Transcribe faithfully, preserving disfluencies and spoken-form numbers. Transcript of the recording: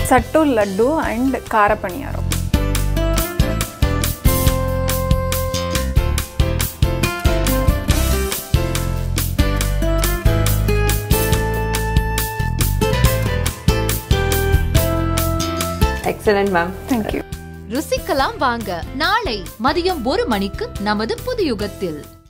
சட்டு லட்டு அண்ட் கார பணியாரம். Excellent ma'am. தேங்க்யூ. ருசிக்கலாம் வாங்க. நாளை மதியம் ஒரு மணிக்கு நமது புது யுகத்தில்.